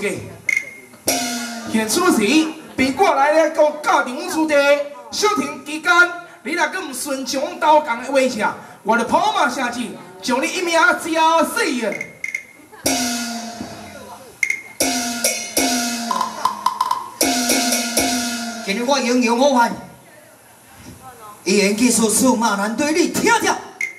家。现此时被我来了教场处地，小停期间，你若阁唔顺从刀工的威胁，我就跑马下去，将你一命绞死啊！ 今日我英勇好汉，一言技术驷马难对你听着，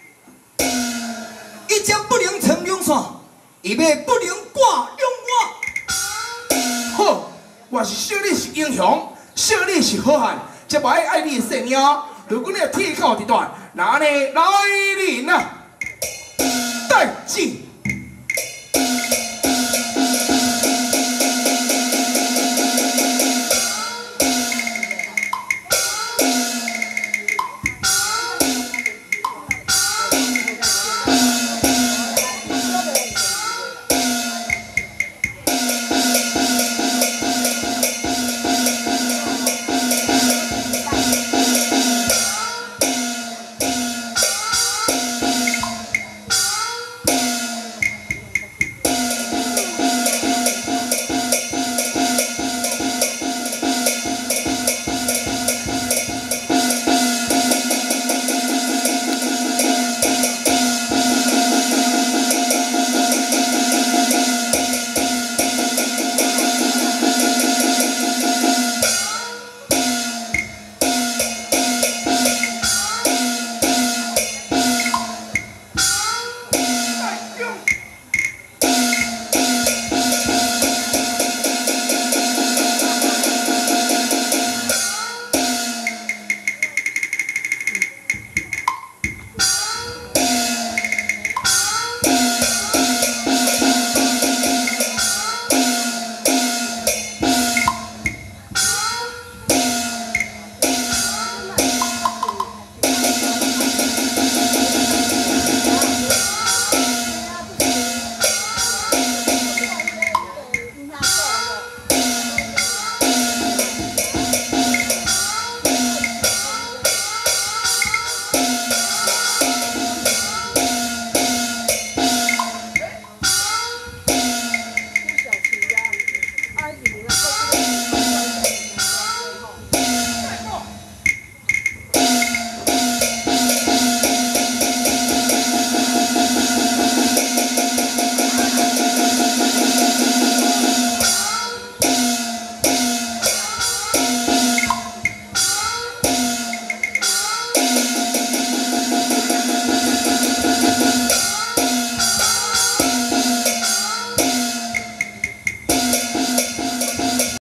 一将不能成两线，一马不能挂两我。 好，我是小你是英雄，小你是好汉，才不爱你的性命。如果你铁口一段，那呢来人啊，代志。